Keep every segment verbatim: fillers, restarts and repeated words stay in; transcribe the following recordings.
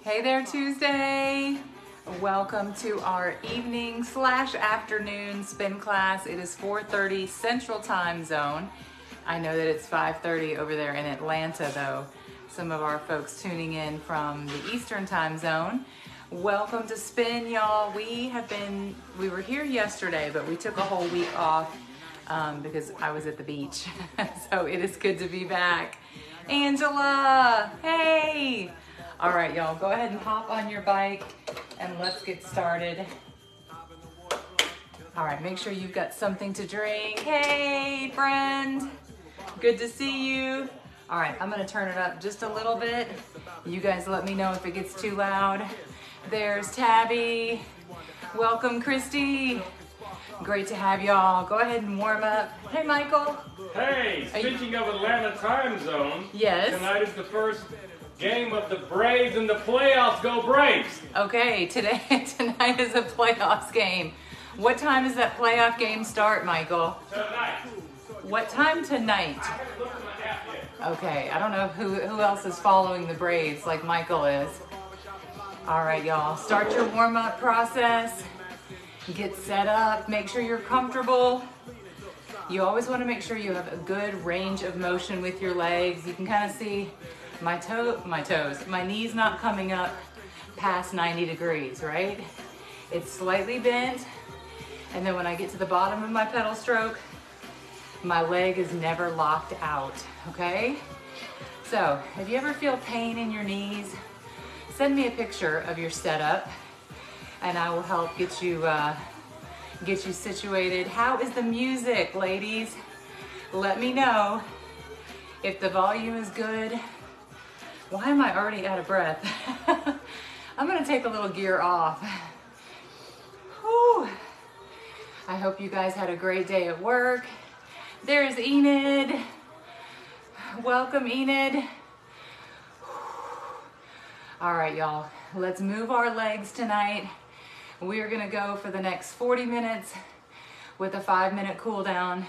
Hey there, Tuesday. Welcome to our evening slash afternoon spin class. It is four thirty Central Time Zone. I know that it's five thirty over there in Atlanta though. Some of our folks tuning in from the Eastern Time Zone. Welcome to Spin, y'all. We have been, we were here yesterday, but we took a whole week off um, because I was at the beach. So it is good to be back. Angela, hey. All right, y'all, go ahead and hop on your bike and let's get started. All right, make sure you've got something to drink. Hey, friend, good to see you. All right, I'm gonna turn it up just a little bit. You guys let me know if it gets too loud. There's Tabby. Welcome, Christy. Great to have y'all. Go ahead and warm up. Hey, Michael. Hey, speaking of Atlanta time zone, yes. Tonight is the first game of the Braves in the playoffs. Go Braves! Okay, today tonight is a playoffs game. What time does that playoff game start, Michael? Tonight. What time tonight? I haven't looked at my app yet. Okay, I don't know who, who else is following the Braves like Michael is. All right, y'all, start your warm-up process. Get set up, make sure you're comfortable. You always want to make sure you have a good range of motion with your legs. You can kind of see my toe, my toes, my knees not coming up past ninety degrees, right? It's slightly bent. And then when I get to the bottom of my pedal stroke, my leg is never locked out, okay? So if you ever feel pain in your knees, send me a picture of your setup and I will help get you, uh, get you situated. How is the music, ladies? Let me know if the volume is good. Why am I already out of breath? I'm gonna take a little gear off. Whew. I hope you guys had a great day at work. There's Enid. Welcome, Enid. All right, y'all, let's move our legs tonight. We are gonna go for the next forty minutes with a five minute cool down.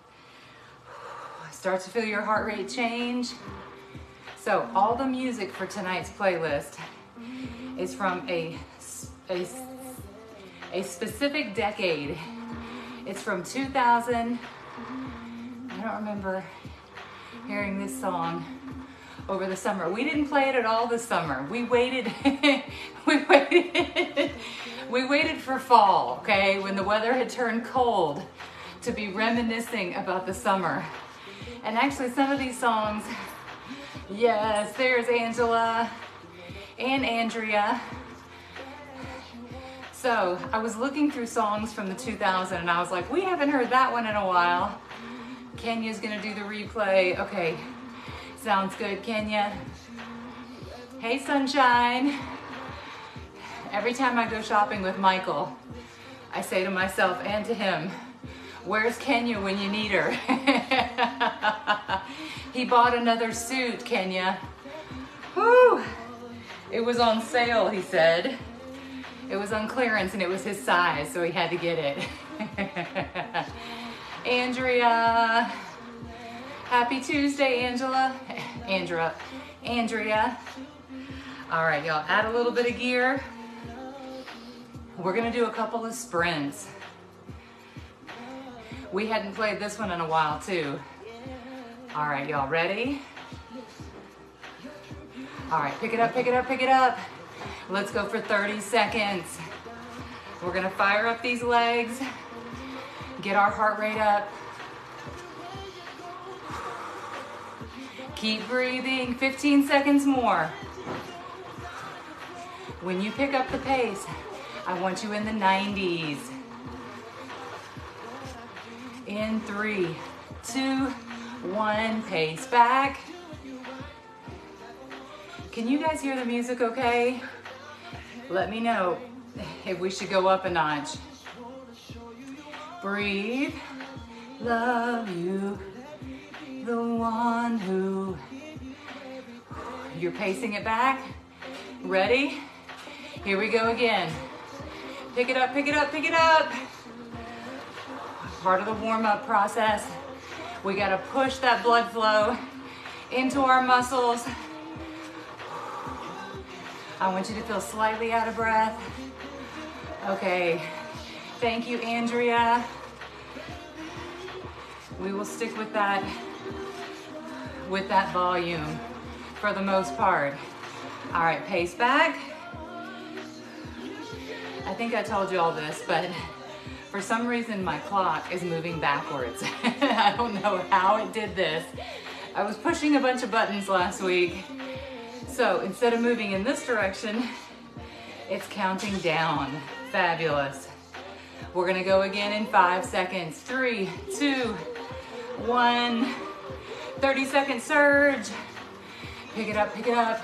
Start to feel your heart rate change. So all the music for tonight's playlist is from a, a, a specific decade. It's from two thousand. I don't remember hearing this song over the summer. We didn't play it at all this summer. We waited, we waited, we waited for fall, okay? When the weather had turned cold to be reminiscing about the summer. And actually some of these songs, yes, there's Angela and Andrea. So I was looking through songs from the two thousand and I was like, we haven't heard that one in a while. Kenya's gonna do the replay. Okay, sounds good, Kenya. Hey, Sunshine. Every time I go shopping with Michael, I say to myself and to him, where's Kenya when you need her? He bought another suit, Kenya. Whew. It was on sale, he said. It was on clearance and it was his size, so he had to get it. Andrea. Happy Tuesday, Angela. Andrea. Andrea. All right, y'all, add a little bit of gear. We're gonna do a couple of sprints. We hadn't played this one in a while too. All right, y'all ready? All right, pick it up, pick it up, pick it up. Let's go for thirty seconds. We're gonna fire up these legs, get our heart rate up. Keep breathing, fifteen seconds more. When you pick up the pace, I want you in the nineties. In three, two, one, pace back. Can you guys hear the music okay? Let me know if we should go up a notch. Breathe, love you, the one who. You're pacing it back. Ready? Here we go again. Pick it up, pick it up, pick it up. Part of the warm-up process. We gotta push that blood flow into our muscles. I want you to feel slightly out of breath. Okay, thank you, Andrea. We will stick with that, with that volume for the most part. All right, pace back. I think I told you all this, but for some reason my clock is moving backwards. I don't know how it did this. I was pushing a bunch of buttons last week. So instead of moving in this direction, it's counting down. Fabulous. We're gonna go again in five seconds. Three, two, one. thirty second surge. Pick it up, pick it up.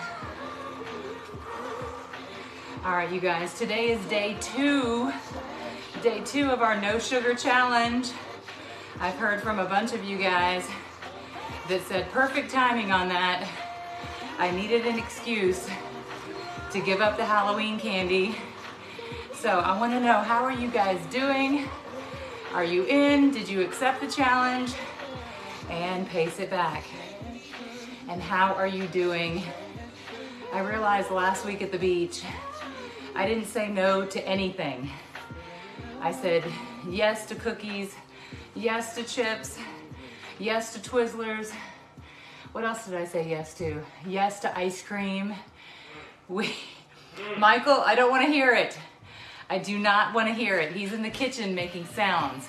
All right, you guys, today is day two. Day two of our no sugar challenge. I've heard from a bunch of you guys that said perfect timing on that. I needed an excuse to give up the Halloween candy. So I want to know, how are you guys doing? Are you in? Did you accept the challenge? And pace it back. And how are you doing? I realized last week at the beach, I didn't say no to anything. I said yes to cookies, yes to chips, yes to Twizzlers. What else did I say yes to? Yes to ice cream. We, Michael, I don't want to hear it. I do not want to hear it. He's in the kitchen making sounds.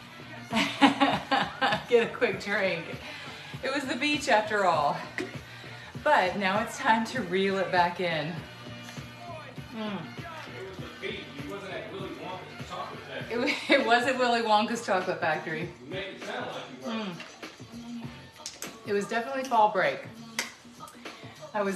Get a quick drink. It was the beach after all. But now it's time to reel it back in. Mm. It, was, it wasn't Willy Wonka's Chocolate Factory. You made it sound like you were. Mm. It was definitely fall break. I was,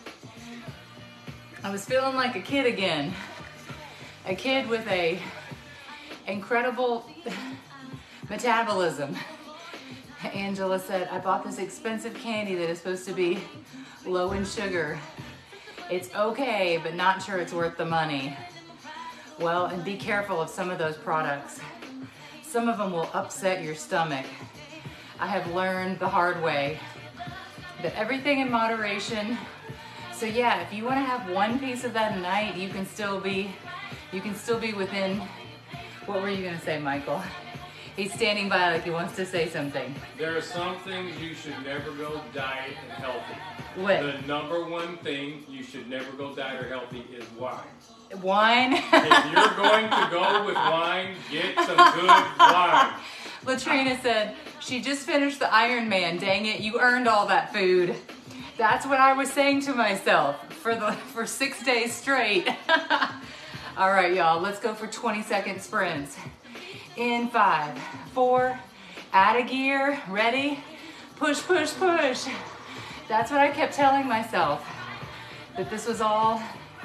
I was feeling like a kid again. A kid with a incredible metabolism. Angela said, I bought this expensive candy that is supposed to be low in sugar. It's okay, but not sure it's worth the money. Well, and be careful of some of those products. Some of them will upset your stomach. I have learned the hard way that everything in moderation. So yeah, if you want to have one piece of that a night, you can still be, you can still be within. What were you gonna say, Michael? He's standing by like he wants to say something. There are some things you should never go diet and healthy. What? The number one thing you should never go diet or healthy is wine. Wine? If you're going to go with wine, get some good wine. Latrina said, she just finished the Ironman. Dang it, you earned all that food. That's what I was saying to myself for the for six days straight. All right, y'all, let's go for twenty second sprints. In five, four, out of gear, ready? Push, push, push. That's what I kept telling myself, that this was all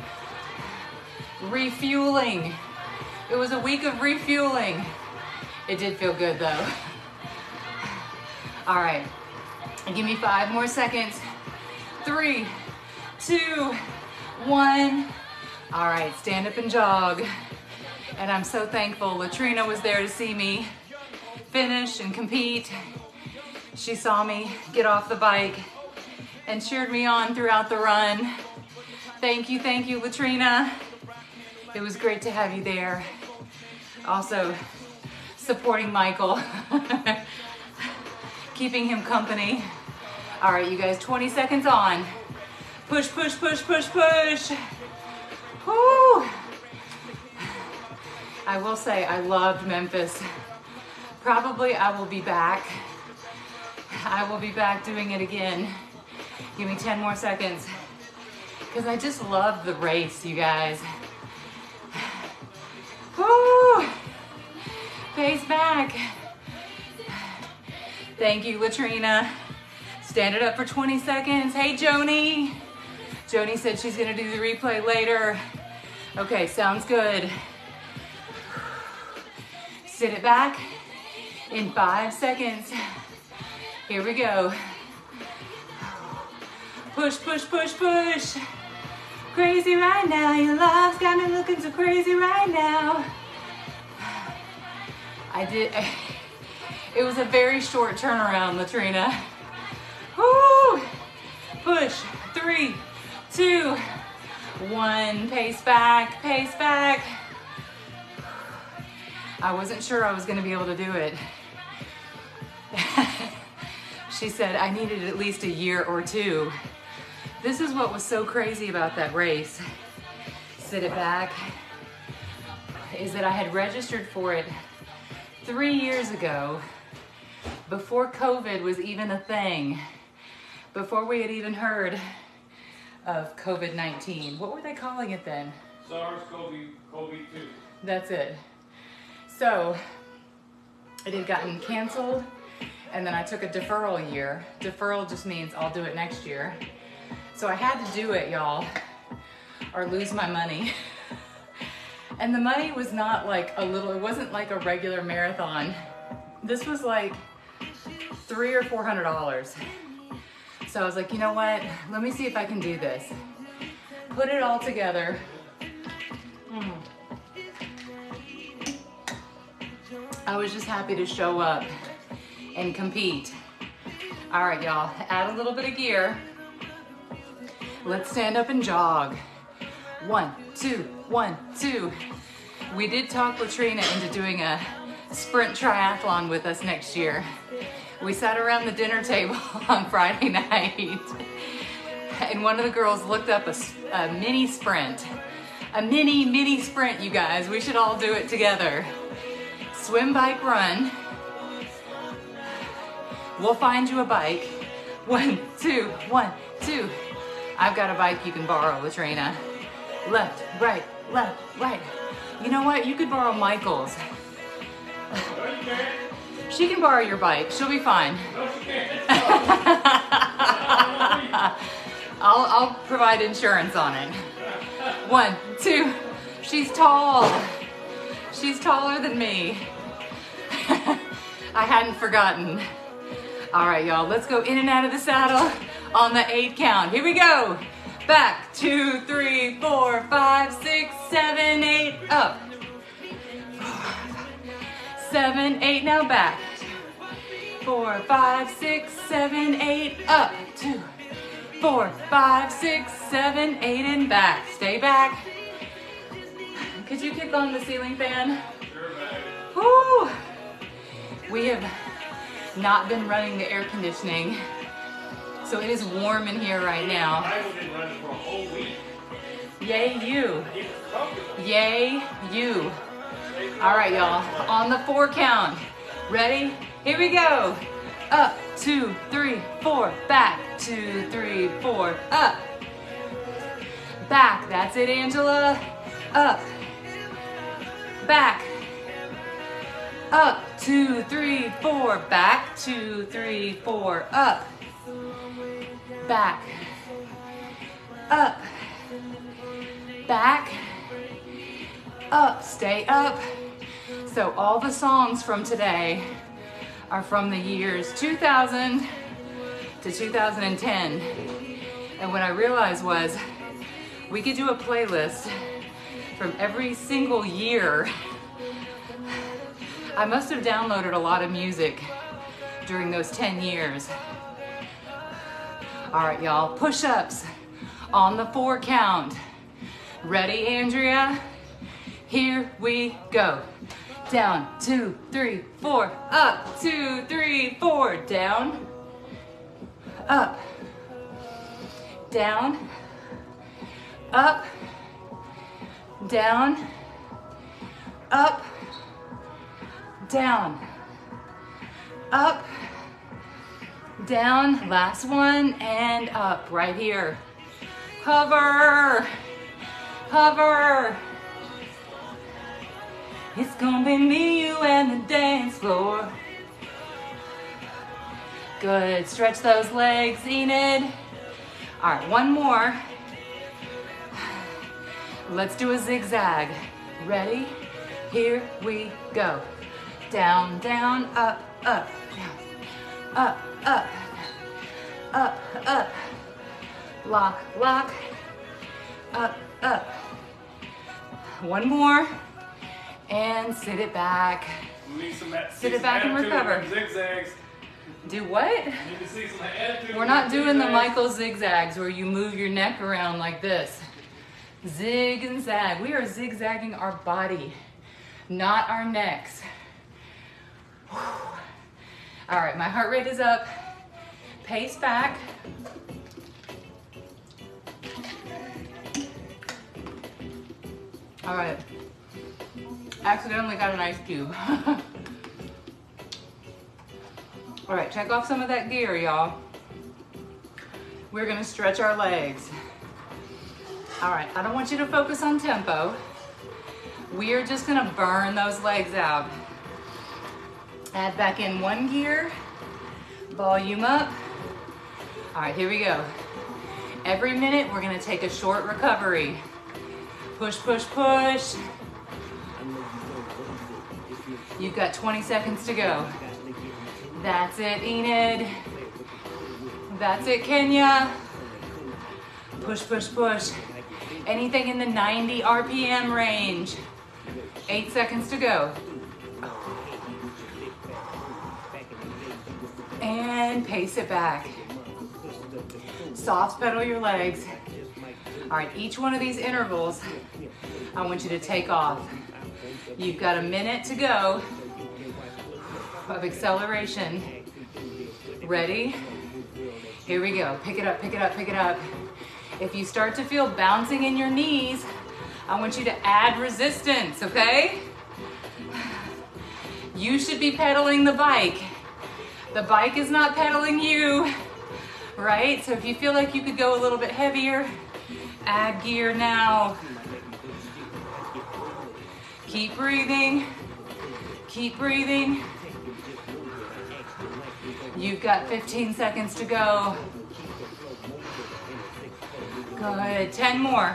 refueling. It was a week of refueling. It did feel good though. All right, give me five more seconds. Three, two, one. All right, stand up and jog. And I'm so thankful Latrina was there to see me finish and compete. She saw me get off the bike and cheered me on throughout the run. Thank you, thank you, Latrina. It was great to have you there. Also, supporting Michael, keeping him company. All right, you guys, twenty seconds on. Push, push, push, push, push. Woo! I will say I loved Memphis. Probably I will be back. I will be back doing it again. Give me ten more seconds. Because I just love the race, you guys. Woo! Pace back. Thank you, Latrina. Stand it up for twenty seconds. Hey, Joni. Joni said she's gonna do the replay later. Okay, sounds good. Sit it back in five seconds. Here we go. Push, push, push, push. Crazy right now. Your love's got me looking so crazy right now. I did, it was a very short turnaround, Latrina. Woo! Push, three, two, One, pace back, pace back. I wasn't sure I was gonna be able to do it. She said I needed at least a year or two. This is what was so crazy about that race. Sit it back. Is that I had registered for it three years ago, before COVID was even a thing, before we had even heard of COVID nineteen. What were they calling it then? SARS-CoV two. That's it. So it had gotten canceled, and then I took a deferral year. Deferral just means I'll do it next year. So I had to do it, y'all, or lose my money. And the money was not like a little, it wasn't like a regular marathon. This was like three or four hundred dollars. So I was like, you know what? Let me see if I can do this. Put it all together. Mm. I was just happy to show up and compete. All right, y'all, add a little bit of gear. Let's stand up and jog. One, two, one, two. We did talk Latrina into doing a sprint triathlon with us next year. We sat around the dinner table on Friday night, and one of the girls looked up a, a mini sprint. A mini, mini sprint, you guys. We should all do it together. Swim, bike, run. We'll find you a bike. One, two, one, two. I've got a bike you can borrow, Latrina. Left, right, left, right. You know what? You could borrow Michael's. No, you can't. She can borrow your bike. She'll be fine. No, she can't. I'll, I'll provide insurance on it. One, two. She's tall. She's taller than me. I hadn't forgotten. All right, y'all. Let's go in and out of the saddle on the eight count. Here we go. Back, two, three, four, five, six, seven, eight, up. Seven, eight, now back. Four, five, six, seven, eight, up. Two, four, five, six, seven, eight, and back. Stay back. Could you kick on the ceiling fan? Sure, babe. Woo! We have not been running the air conditioning, so it is warm in here right now. Michael didn't run for a whole week. Yay, you. He was comfortable. Yay, you. All right, y'all, on the four count. Ready? Here we go. Up, two, three, four, back, two, three, four, up. Back, that's it, Angela. Up. Back. Up, two, three, four, back, two, three, four, up. Back. Up. Back. Up, stay up. So all the songs from today are from the years two thousand to two thousand ten. And what I realized was we could do a playlist from every single year. I must have downloaded a lot of music during those ten years. All right, y'all, push-ups on the four count. Ready, Andrea? Here we go. Down, two, three, four, up, two, three, four, down, up, down, up, down, up, down, up, down, last one, and up, right here. Hover, hover. It's gonna be me, you, and the dance floor. Good, stretch those legs, Enid. All right, one more. Let's do a zigzag. Ready? Here we go. Down, down, up, up, down, up, up, up, up. Lock, lock, up, up. One more. And sit it back. We need some, Sit it back and recover. Zigzags. Do what? We need to see some attitude. We're not doing the zigzags. Michael zigzags where you move your neck around like this. Zig and zag. We are zigzagging our body, not our necks. Whew. All right, my heart rate is up. Pace back. All right. Accidentally got an ice cube. All right, check off some of that gear, y'all. We're gonna stretch our legs. All right, I don't want you to focus on tempo. We are just gonna burn those legs out. Add back in one gear, volume up. All right, here we go. Every minute, we're gonna take a short recovery. Push, push, push. You've got twenty seconds to go. That's it, Enid. That's it, Kenya. Push, push, push. Anything in the ninety R P M range. Eight seconds to go. And pace it back. Soft pedal your legs. All right, each one of these intervals, I want you to take off. You've got a minute to go of acceleration. Ready? Here we go. Pick it up, pick it up, pick it up. If you start to feel bouncing in your knees, I want you to add resistance, okay? You should be pedaling the bike. The bike is not pedaling you, right? So if you feel like you could go a little bit heavier, add gear now. Keep breathing. Keep breathing. You've got fifteen seconds to go. Good. ten more.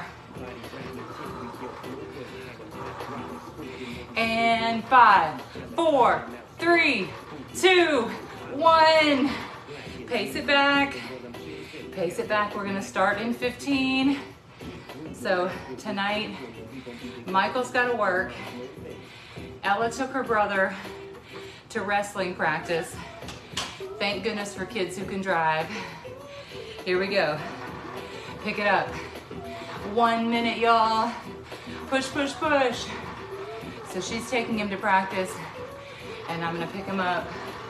And five, four, three, two, one. Pace it back. Pace it back. We're going to start in fifteen. So tonight, Michael's got to work. Ella took her brother to wrestling practice. Thank goodness for kids who can drive. Here we go. Pick it up. One minute, y'all. Push, push, push. So she's taking him to practice, and I'm gonna pick him up.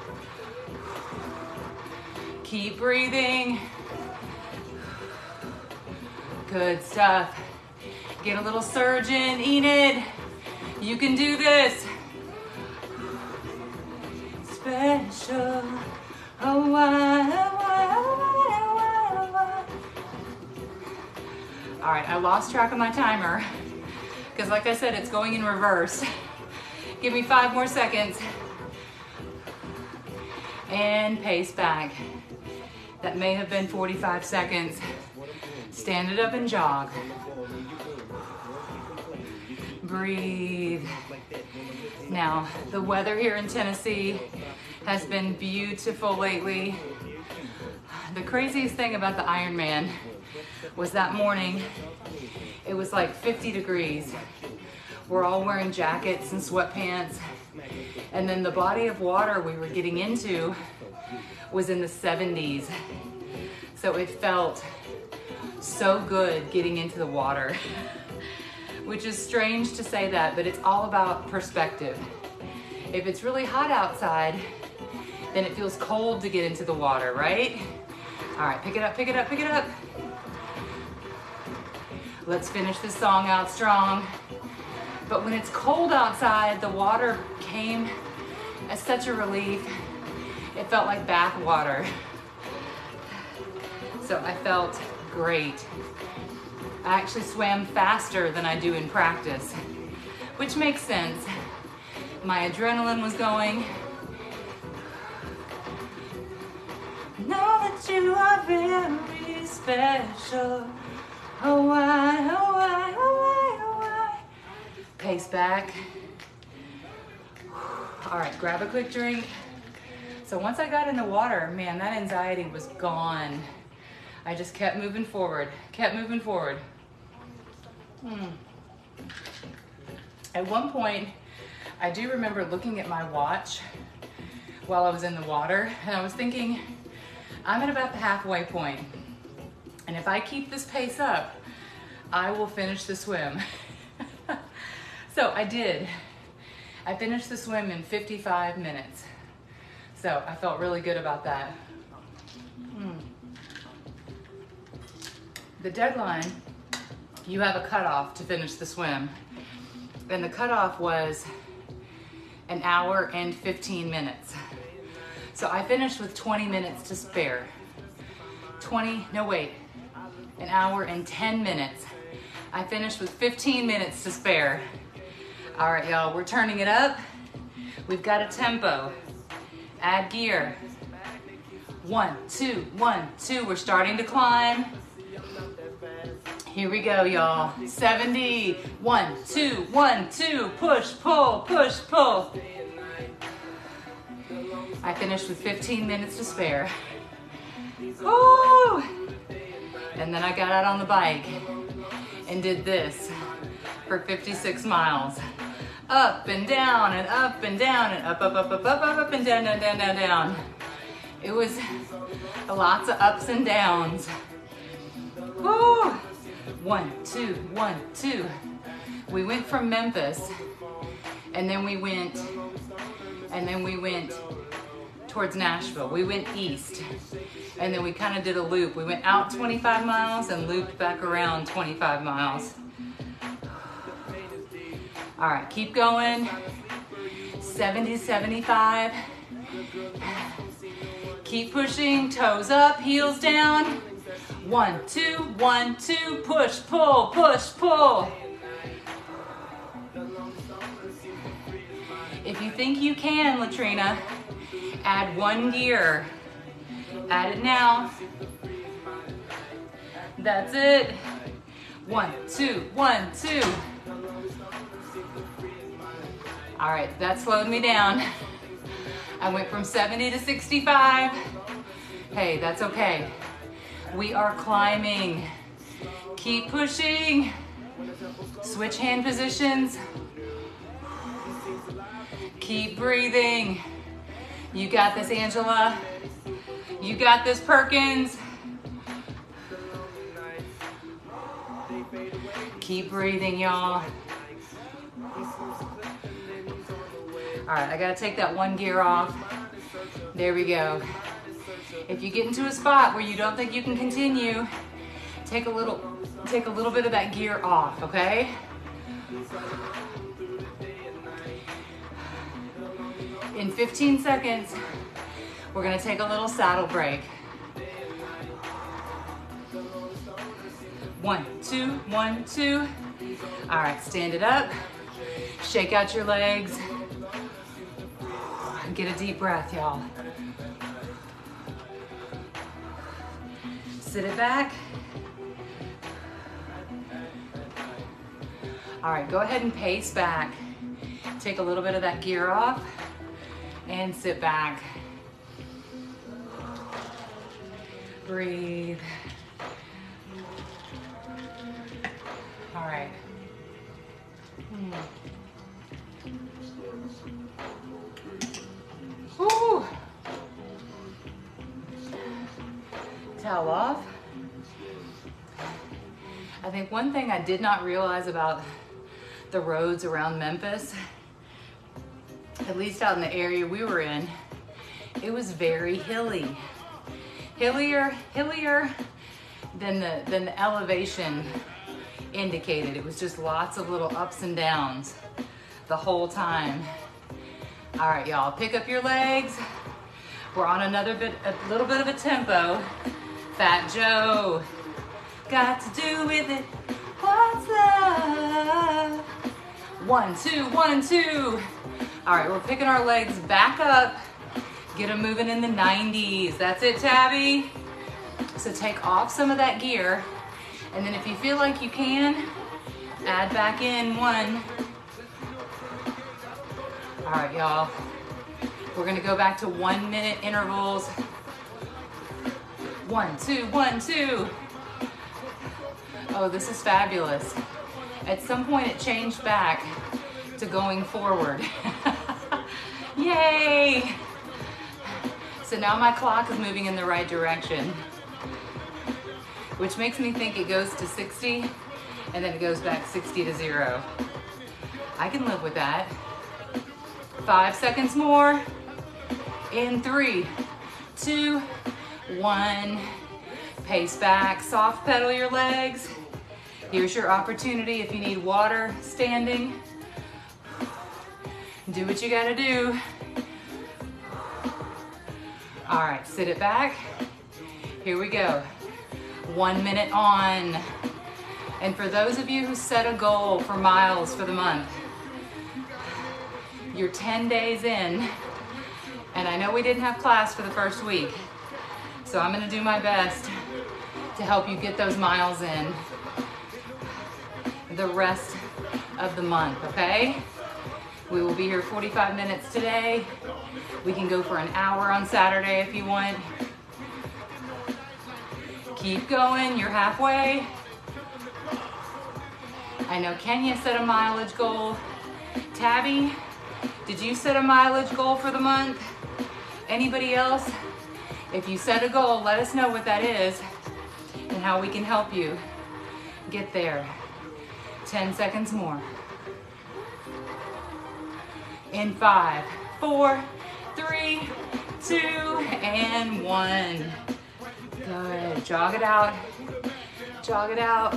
Keep breathing. Good stuff. Get a little surge in, Enid. You can do this. Special. Oh, why, oh, why, oh, why, oh, why, oh, why. All right, I lost track of my timer because like I said, it's going in reverse. Give me five more seconds. And pace back. That may have been forty-five seconds. Stand it up and jog. Breathe. Now, the weather here in Tennessee has been beautiful lately. The craziest thing about the Ironman was that morning, it was like fifty degrees. We're all wearing jackets and sweatpants. And then the body of water we were getting into was in the seventies. So it felt so good getting into the water, which is strange to say that, but it's all about perspective. If it's really hot outside, then it feels cold to get into the water, right? All right, pick it up, pick it up, pick it up. Let's finish this song out strong. But when it's cold outside, the water came as such a relief. It felt like bath water. So I felt great. I actually swam faster than I do in practice, which makes sense. My adrenaline was going. Know that you are very special. Oh, why, oh, why, oh, why, oh, why. Pace back. All right, grab a quick drink. So once I got in the water, man, that anxiety was gone. I just kept moving forward, kept moving forward. Hmm. At one point, I do remember looking at my watch while I was in the water, and I was thinking, I'm at about the halfway point. And if I keep this pace up, I will finish the swim. So I did. I finished the swim in fifty-five minutes. So I felt really good about that. Mm. The deadline, you have a cutoff to finish the swim. And the cutoff was an hour and fifteen minutes. So I finished with twenty minutes to spare. twenty, no wait, an hour and ten minutes. I finished with fifteen minutes to spare. All right, y'all, we're turning it up. We've got a tempo. Add gear. One, two, one, two. We're starting to climb. Here we go, y'all. seventy. One, two, one, two. Push, pull, push, pull. I finished with fifteen minutes to spare. Woo! And then I got out on the bike and did this for fifty-six miles. Up and down and up and down and up, up, up, up, up, up, up and down, down, down, down, down. It was lots of ups and downs. Woo! One, two, one, two. We went from Memphis, and then we went, and then we went towards Nashville. We went east, and then we kind of did a loop. We went out twenty-five miles and looped back around twenty-five miles. All right, keep going. seventy, seventy-five. Keep pushing, toes up, heels down. One, two, one, two, push, pull, push, pull. If you think you can, Latrina, add one gear. Add it now. That's it. One, two, one, two. All right, that slowed me down. I went from seventy to sixty-five. Hey, that's okay. We are climbing. Keep pushing. Switch hand positions. Keep breathing. You got this, Angela. You got this, Perkins. Keep breathing, y'all. All right, I gotta take that one gear off. There we go. If you get into a spot where you don't think you can continue, take a little, take a little bit of that gear off, okay? In fifteen seconds, we're gonna take a little saddle break. One, two, one, two. All right, stand it up. Shake out your legs. Get a deep breath, y'all. Sit it back. All right, go ahead and pace back. Take a little bit of that gear off and sit back. Breathe. All right. Hmm. Woo. Towel off. I think one thing I did not realize about the roads around Memphis, at least out in the area we were in, it was very hilly. Hillier, hillier than the, than the elevation indicated. It was just lots of little ups and downs the whole time. All right, y'all, pick up your legs. We're on another bit, a little bit of a tempo. Fat Joe, got to do with it. What's love? One, two, one, two. All right, we're picking our legs back up. Get them moving in the nineties. That's it, Tabby. So take off some of that gear. And then if you feel like you can, add back in one. All right, y'all. We're gonna go back to one minute intervals. One, two, one, two. Oh, this is fabulous. At some point it changed back to going forward. Yay! So now my clock is moving in the right direction, which makes me think it goes to sixty, and then it goes back sixty to zero. I can live with that. Five seconds more. In three, two, one. Pace back, soft pedal your legs. Here's your opportunity if you need water standing. Do what you gotta do. All right, sit it back. Here we go. One minute on. And for those of you who set a goal for miles for the month, you're ten days in, and I know we didn't have class for the first week, so I'm gonna do my best to help you get those miles in the rest of the month, okay? We will be here forty-five minutes today. We can go for an hour on Saturday if you want. Keep going, you're halfway. I know Kenya set a mileage goal. Tabby, did you set a mileage goal for the month? Anybody else? If you set a goal, let us know what that is and how we can help you get there. ten seconds more. In five, four, three, two, and one. Good, jog it out, jog it out.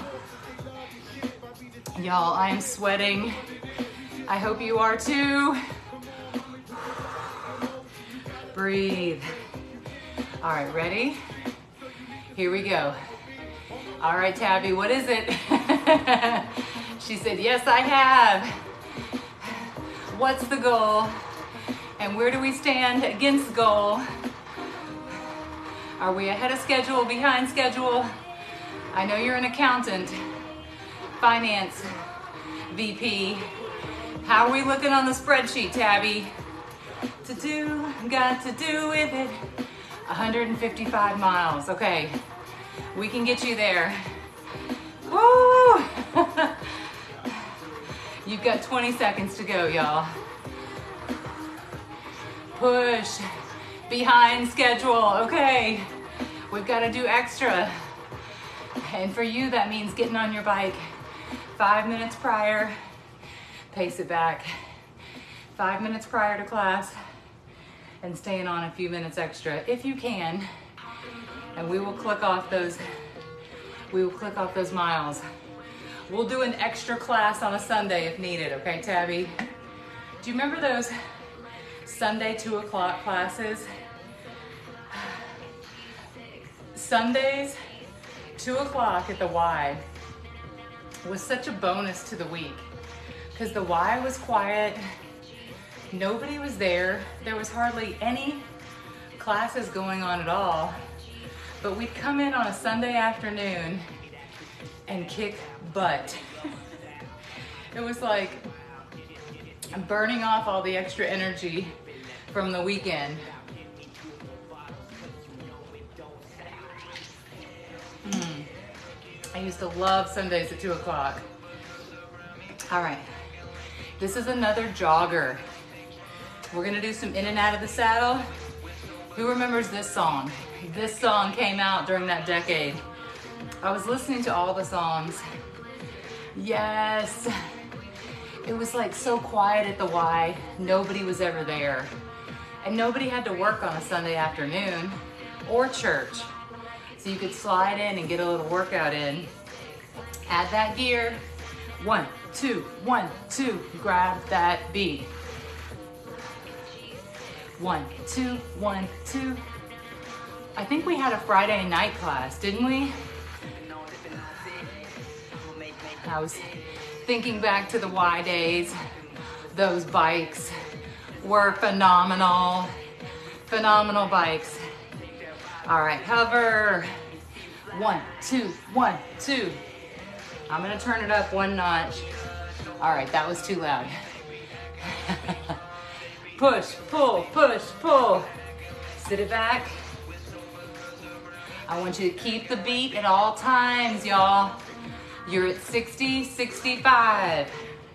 Y'all, I am sweating. I hope you are too. Breathe. All right, ready? Here we go. All right, Tabby, what is it? She said, yes, I have. What's the goal? And where do we stand against goal? Are we ahead of schedule, behind schedule? I know you're an accountant, finance V P. How are we looking on the spreadsheet, Tabby? To do, got to do with it. one hundred fifty-five miles, okay. We can get you there. Woo! You've got twenty seconds to go, y'all. Push, behind schedule, okay. We've got to do extra. And for you, that means getting on your bike five minutes prior, pace it back. Five minutes prior to class, and staying on a few minutes extra if you can. And we will click off those, we will click off those miles. We'll do an extra class on a Sunday if needed, okay, Tabby? Do you remember those Sunday two o'clock classes? Sundays, two o'clock at the Y was such a bonus to the week because the Y was quiet, nobody was there, there was hardly any classes going on at all, but we'd come in on a Sunday afternoon and kick butt. It was like burning off all the extra energy from the weekend. Mm. I used to love Sundays at two o'clock. All right, this is another jogger. We're gonna do some in and out of the saddle. Who remembers this song? This song came out during that decade. I was listening to all the songs. Yes. It was like so quiet at the Y. Nobody was ever there. And nobody had to work on a Sunday afternoon or church. So you could slide in and get a little workout in. Add that gear. One, two, one, two. Grab that beat. One, two, one, two. I think we had a Friday night class, didn't we? I was thinking back to the Y days. Those bikes were phenomenal. Phenomenal bikes. All right, hover. One, two, one, two. I'm gonna turn it up one notch. All right, that was too loud. Push, pull, push, pull. Sit it back. I want you to keep the beat at all times, y'all. You're at sixty, sixty-five.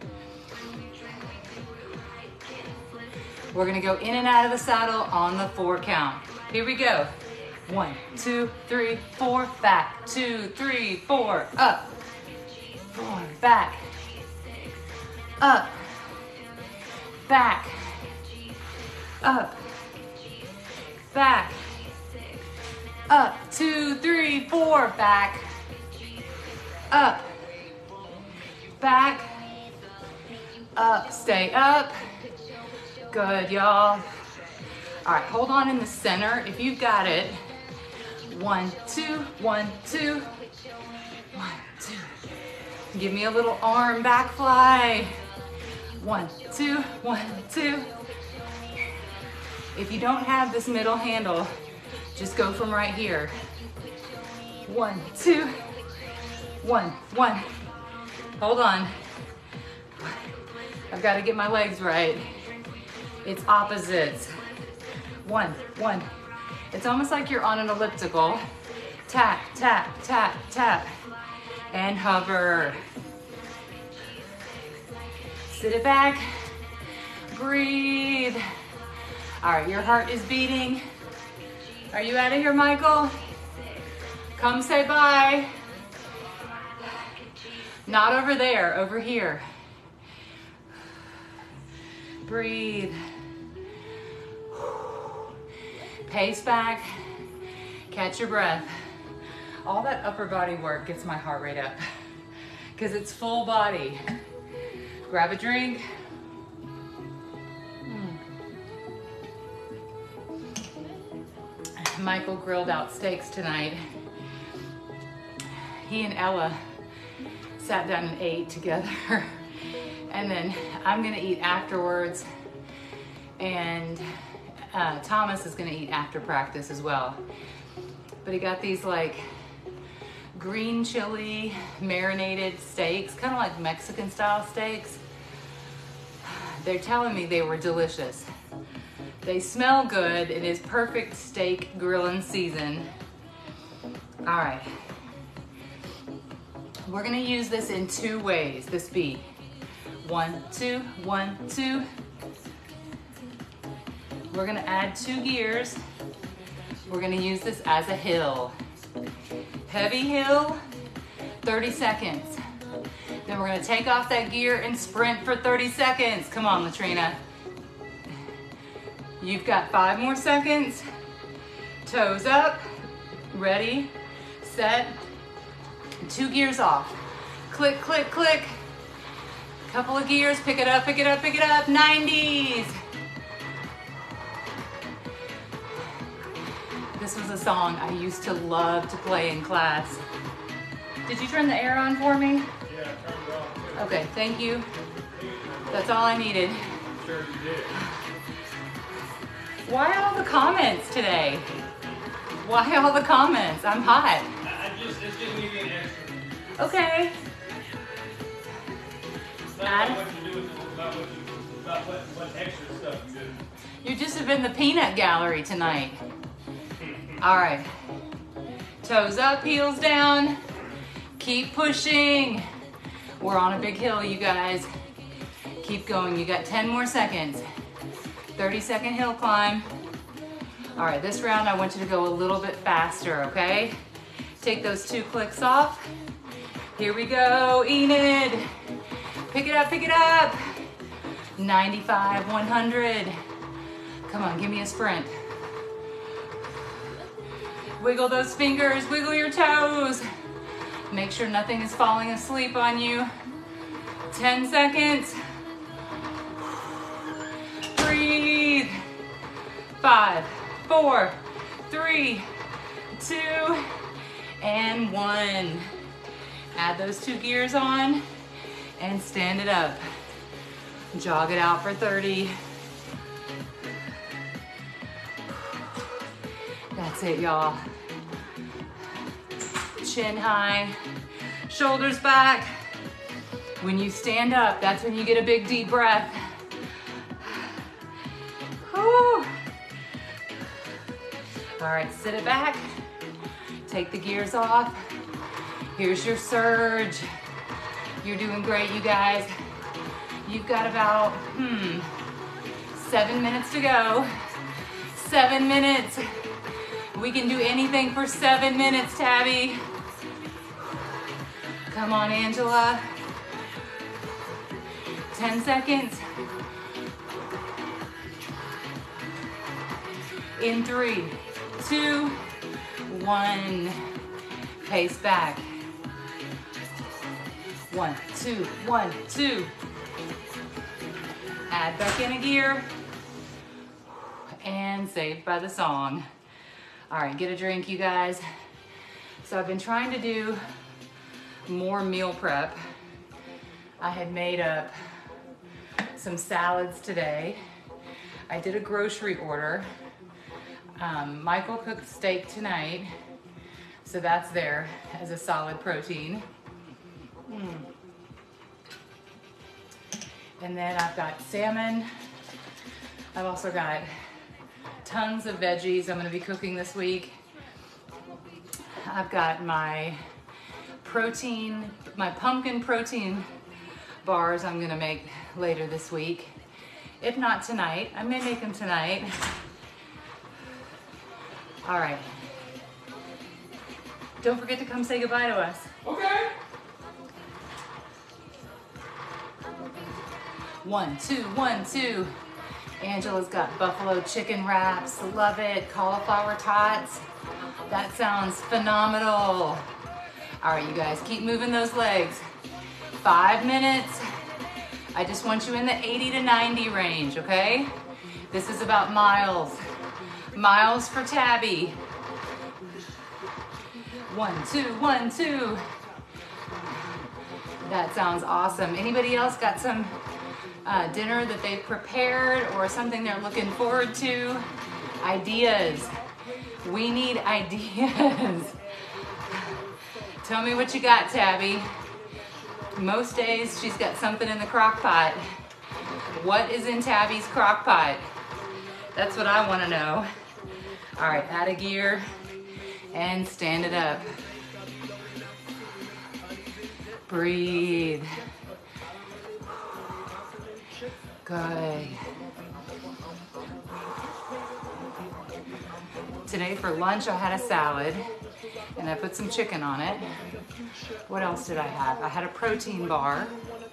We're gonna go in and out of the saddle on the four count. Here we go. One, two, three, four, back. Two, three, four, up. Four, back, up, back, up, back, up, two, three, four, back, up, back, up, stay up. Good, y'all. All right, hold on in the center if you've got it. One, two, one, two, one, two. Give me a little arm back fly. One, two, one, two. If you don't have this middle handle, just go from right here. One, two, one, one. Hold on. I've got to get my legs right. It's opposites. One, one. It's almost like you're on an elliptical. Tap, tap, tap, tap. And hover. Sit it back. Breathe. All right, your heart is beating. Are you out of here, Michael? Come say bye. Not over there, over here. Breathe. Pace back. Catch your breath. All that upper body work gets my heart rate up because it's full body. Grab a drink. Mm. Michael grilled out steaks tonight. He and Ella sat down and ate together. And then I'm gonna eat afterwards. And uh, Thomas is gonna eat after practice as well. But he got these like green chili marinated steaks, kind of like Mexican style steaks. They're telling me they were delicious. They smell good. It is perfect steak grilling season. All right. We're gonna use this in two ways, this beat. One, two, one, two. We're gonna add two gears. We're gonna use this as a hill. Heavy hill, thirty seconds. Then we're gonna take off that gear and sprint for thirty seconds. Come on, Latrina. You've got five more seconds. Toes up, ready, set, two gears off. Click, click, click. Couple of gears, pick it up, pick it up, pick it up, nineties. This was a song I used to love to play in class. Did you turn the air on for me? Yeah, I turned it on. Okay, thank you. That's all I needed. Sure you did. Why all the comments today? Why all the comments? I'm hot. I, I just, it's just needing an extra. Okay. It's not about what you do, it's about what, you, about what, what extra stuff you do. You just have been the peanut gallery tonight. All right. Toes up, heels down. Keep pushing. We're on a big hill, you guys. Keep going. You got ten more seconds. thirty second hill climb. All right, this round I want you to go a little bit faster, okay? Take those two clicks off. Here we go, Enid. Pick it up, pick it up. ninety-five, one hundred. Come on, give me a sprint. Wiggle those fingers, wiggle your toes. Make sure nothing is falling asleep on you. ten seconds. Breathe. Five, four, three, two, and one. Add those two gears on and stand it up. Jog it out for thirty. That's it, y'all. Chin high, shoulders back. When you stand up, that's when you get a big deep breath. Whew. All right, sit it back. Take the gears off. Here's your surge. You're doing great, you guys. You've got about, hmm, seven minutes to go. Seven minutes. We can do anything for seven minutes, Tabby. Come on, Angela. ten seconds. In three, two, one. Pace back. One, two, one, two. Add back in a gear. And saved by the song. All right, get a drink, you guys. So I've been trying to do more meal prep. I had made up some salads today. I did a grocery order. Um, Michael cooked steak tonight, so that's there as a solid protein. Mm. And then I've got salmon. I've also got tons of veggies I'm gonna be cooking this week. I've got my protein, my pumpkin protein bars I'm gonna make later this week. If not tonight, I may make them tonight. All right. Don't forget to come say goodbye to us. Okay. One, two, one, two. Angela's got buffalo chicken wraps. Love it. Cauliflower tots. That sounds phenomenal. All right, you guys, keep moving those legs. Five minutes. I just want you in the eighty to ninety range, okay? This is about miles. Miles for Tabby. One, two, one, two. That sounds awesome. Anybody else got some uh, dinner that they've prepared or something they're looking forward to? Ideas. We need ideas. Tell me what you got, Tabby. Most days she's got something in the crock pot. What is in Tabby's crock pot? That's what I want to know. All right, add a gear and stand it up. Breathe. Good. Today for lunch I had a salad and I put some chicken on it. What else did I have? I had a protein bar.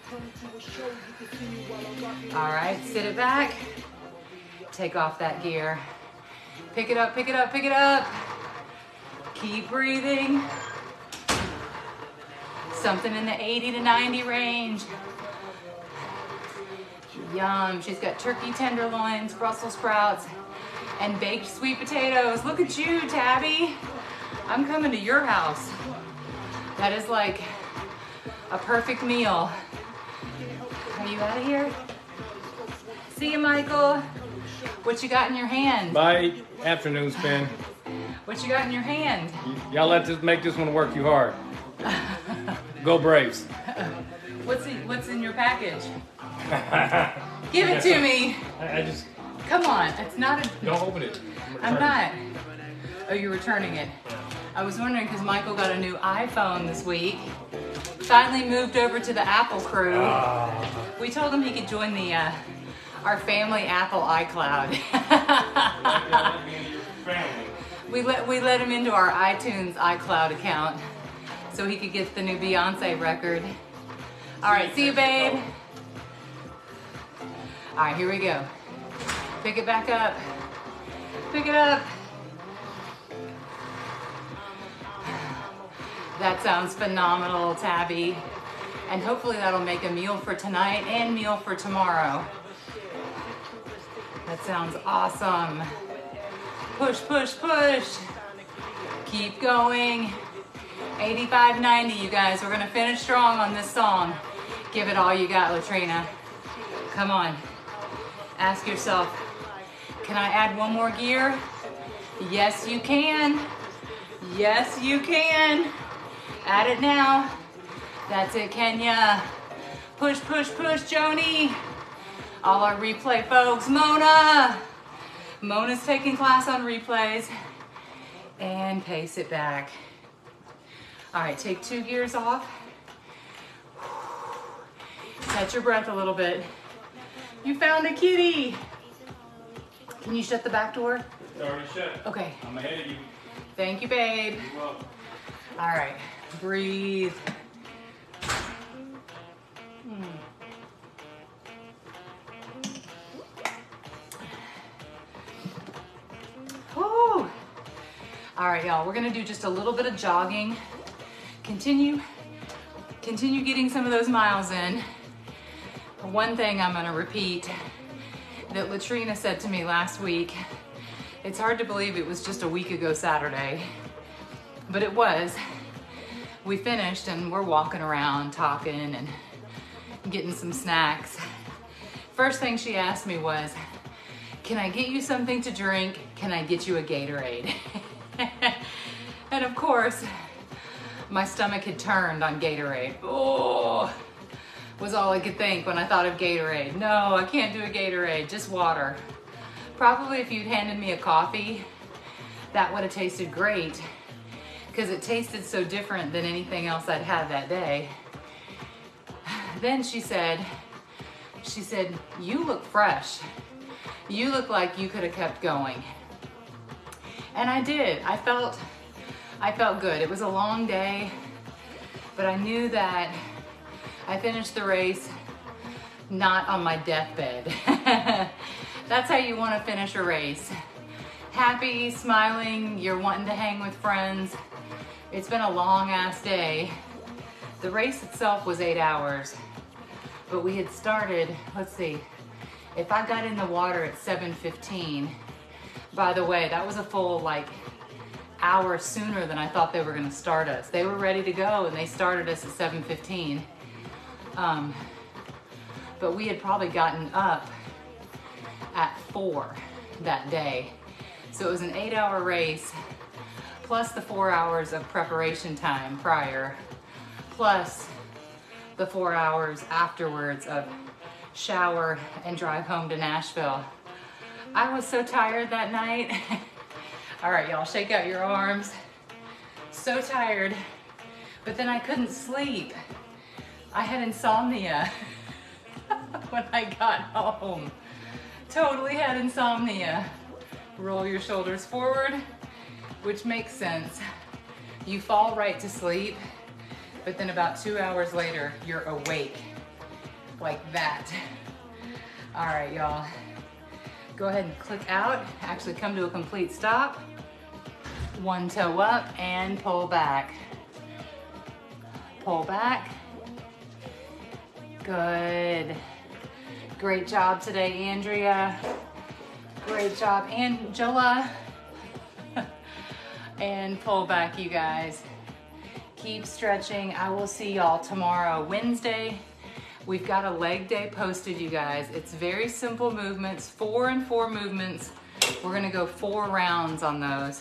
All right, sit it back. Take off that gear. Pick it up, pick it up, pick it up. Keep breathing. Something in the eighty to ninety range. Yum, she's got turkey tenderloins, Brussels sprouts, and baked sweet potatoes. Look at you, Tabby. I'm coming to your house. That is like a perfect meal. Are you out of here? See you, Michael. What you got in your hand? Bye, afternoon spin. What you got in your hand? Y'all let this make this one work you hard. Go Braves. What's in, what's in your package? Give it to me. I, I just Come on, it's not a. don't open it. I'm not. Oh, you're returning it. I was wondering because Michael got a new iPhone this week. Finally moved over to the Apple crew. Ah. We told him he could join the uh, our family Apple iCloud. we let we let him into our iTunes iCloud account so he could get the new Beyonce record. All right, see you, babe. All right, here we go. Pick it back up. Pick it up. That sounds phenomenal, Tabby. And hopefully that'll make a meal for tonight and meal for tomorrow. That sounds awesome. Push, push, push. Keep going. eighty-five ninety, you guys. We're gonna finish strong on this song. Give it all you got, Latrina. Come on. Ask yourself, can I add one more gear? Yes, you can. Yes, you can. Add it now. That's it, Kenya. Push, push, push, Joni. All our replay folks. Mona. Mona's taking class on replays. And pace it back. All right, take two gears off. Catch your breath a little bit. You found a kitty. Can you shut the back door? It's already shut. Okay. I'm ahead of you. Thank you, babe. You're welcome. All right, breathe. Hmm. All right, y'all, we're gonna do just a little bit of jogging. Continue, continue getting some of those miles in. One thing I'm gonna repeat that Latrina said to me last week, it's hard to believe it was just a week ago Saturday, but it was. We finished and we're walking around talking and getting some snacks. First thing she asked me was, can I get you something to drink? Can I get you a Gatorade? And of course, my stomach had turned on Gatorade. Oh, was all I could think when I thought of Gatorade. No, I can't do a Gatorade, just water. Probably if you'd handed me a coffee, that would have tasted great because it tasted so different than anything else I'd had that day. Then she said, she said, you look fresh. You look like you could have kept going. And I did. I felt, I felt good. It was a long day, but I knew that I finished the race not on my deathbed. That's how you want to finish a race. Happy, smiling, you're wanting to hang with friends. It's been a long ass day. The race itself was eight hours, but we had started, let's see, if I got in the water at seven fifteen, by the way, that was a full like hour sooner than I thought they were gonna start us. They were ready to go and they started us at seven fifteen. Um, but we had probably gotten up at four that day. So it was an eight hour race, plus the four hours of preparation time prior, plus the four hours afterwards of shower and drive home to Nashville. I was so tired that night. All right, y'all, shake out your arms. So tired, but then I couldn't sleep. I had insomnia when I got home. Totally had insomnia. Roll your shoulders forward, which makes sense. You fall right to sleep, but then about two hours later, you're awake, like that. All right, y'all. Go ahead and click out, actually come to a complete stop. One toe up and pull back. Pull back. Good. Great job today, Andrea. Great job, Angela. And pull back, you guys. Keep stretching. I will see y'all tomorrow, Wednesday. We've got a leg day posted, you guys. It's very simple movements, four and four movements. We're gonna go four rounds on those.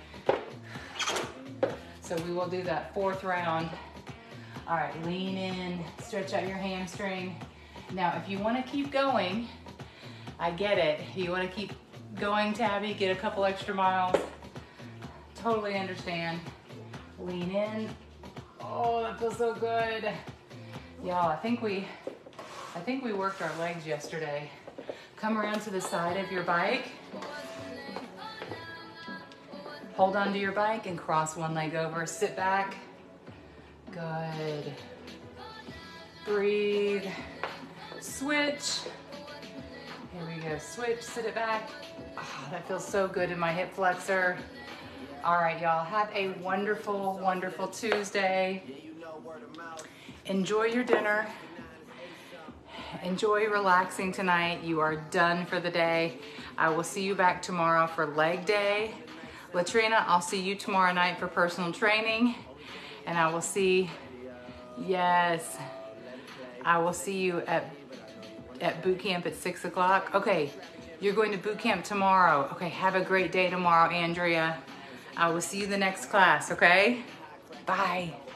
So we will do that fourth round. All right, lean in, stretch out your hamstring. Now, if you wanna keep going, I get it. You wanna keep going, Tabby, get a couple extra miles. Totally understand. Lean in. Oh, that feels so good. Y'all, I think we, I think we worked our legs yesterday. Come around to the side of your bike. Hold onto your bike and cross one leg over. Sit back. Good. Breathe. Switch. Here we go. Switch, sit it back. Oh, that feels so good in my hip flexor. All right, y'all, have a wonderful, wonderful Tuesday. Enjoy your dinner. Enjoy relaxing tonight. You are done for the day. I will see you back tomorrow for leg day. Latrina, I'll see you tomorrow night for personal training. And I will see, yes, I will see you at, at boot camp at six o'clock. Okay, you're going to boot camp tomorrow. Okay, have a great day tomorrow, Andrea. I will see you the next class, okay? Bye.